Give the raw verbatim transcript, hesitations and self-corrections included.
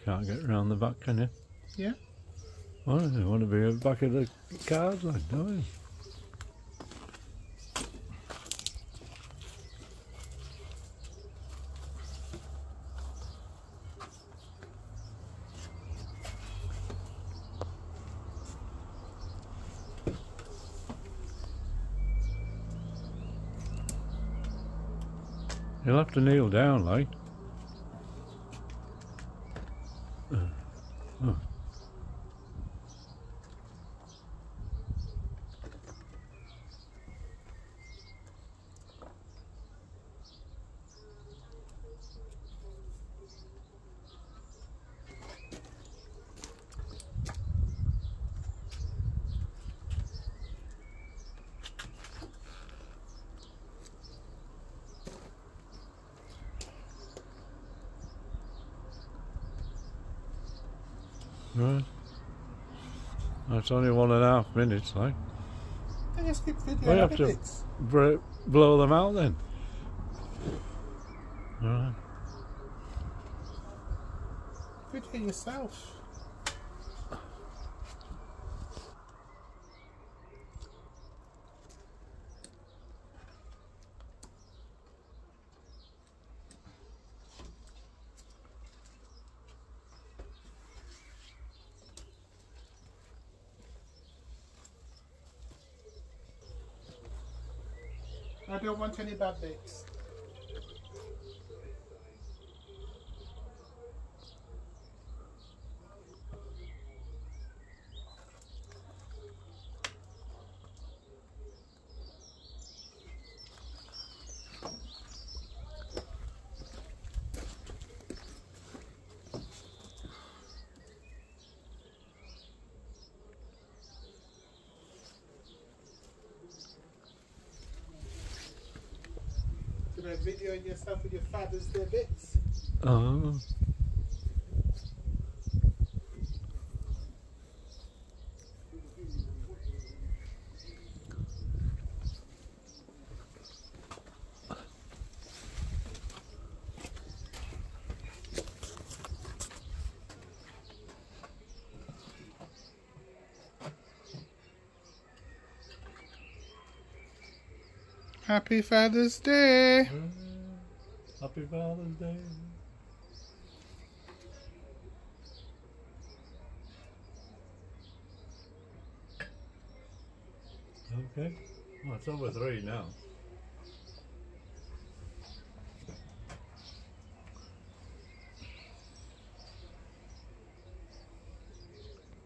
can't get round the back, can you? Yeah. Well, you want to be at the back of the cars, like, don't you? You'll have to kneel down, like. Uh, oh. Right. That's only one and a half minutes, like. Then just keep video. We have to br blow them out then. Right. Video yourself. I don't want any bad bits. Videoing yourself with your Father's Day bits. Oh. Happy Father's Day. Happy Father's Day. Okay. Well, it's over three now.